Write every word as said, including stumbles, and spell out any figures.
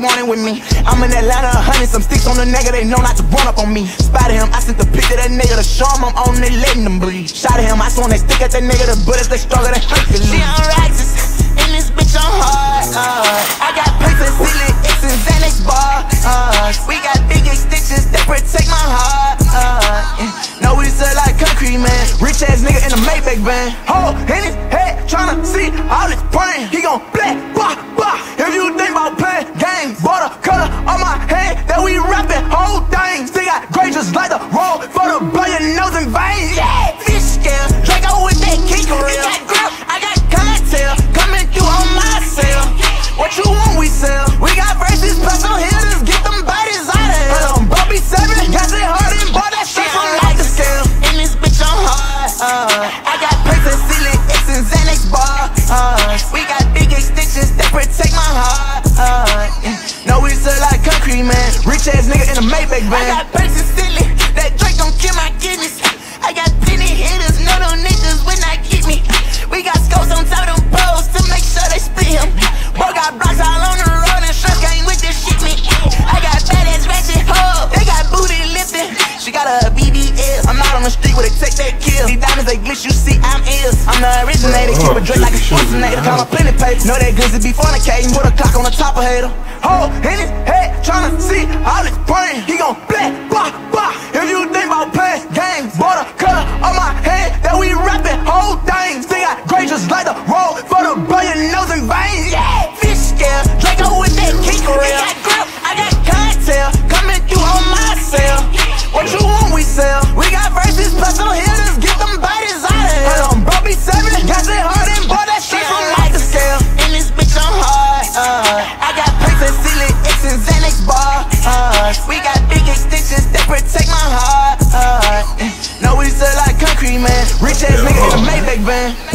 wanted with me. I'm in Atlanta, a hundred, some sticks on the nigga, they know not to run up on me. Spotted him, I sent the pic to that nigga to show him I'm on, they letting them breathe. Shot at him, I swan they stick at that nigga, the bullets they struggle, they Hercules. She on Raxus, in this bitch on hard. Uh, I got papers, ceiling, X and Xanax bar. Uh, we got big extensions that protect my heart. Uh, yeah. No, we sell like concrete, man. Rich ass nigga in a Maybach van. Hole in his head, tryna see all his brain. He gon' black, bah, bah. If you think about playing games, water color on my head that we rapping whole thing. Still got gray just like the road for the blow your nose and veins. Yeah, fish scale, Draco with that kick real. He got grip, I got cocktail coming through on my cell. What you want, we sell. We got verses, special hitters, get them bodies out of here. Um, Bobby seven, got it hard and bought that shit from like the scale. In this bitch I'm hard. Uh, I got papers, ceiling, X and Xanax bar. Uh, we got big extensions that protect my heart. Uh, yeah. No, we sell like concrete, man. Rich ass nigga in a Maybach van. I got papers, ceiling, that Drake gon' kill my kidneys. I got plenty hitters, no no niggas when I get me. We got scopes on top of them poles to make sure they split him. Bro got blocks all on the road and Shrimp gang with this shit me. I got badass ratchet hoes, they got booty lifting. She got a B B L, I'm out on the street where they take that kill. These diamonds they glitch, you see I'm ill. I'm the originator, keep a drink like a Schwarzenegger. Count my plenty paper, know that glizzy be fornicating. Put a clock on the top of hater. Hole in his head, tryna see all his brain. He gon' black, bah, bah. If you think about playing games, water color on my head that we rapping whole thing. Still got gray just like the road for the blow your nose and veins. Yeah, fish scale, Draco with that kick real. He got grip, I got cocktail coming through on my cell. What you want, we sell. We got verses, special hitters, get them bodies out of here. Um, Bobby seven, got it hard and bought that shit from like the scale. In this bitch I'm hard. Uh, I got papers, ceiling, X and Xanax bar. Uh, we got big extensions that protect my heart. Uh, no, we sell like concrete, man. Rich ass nigga in a Maybach van.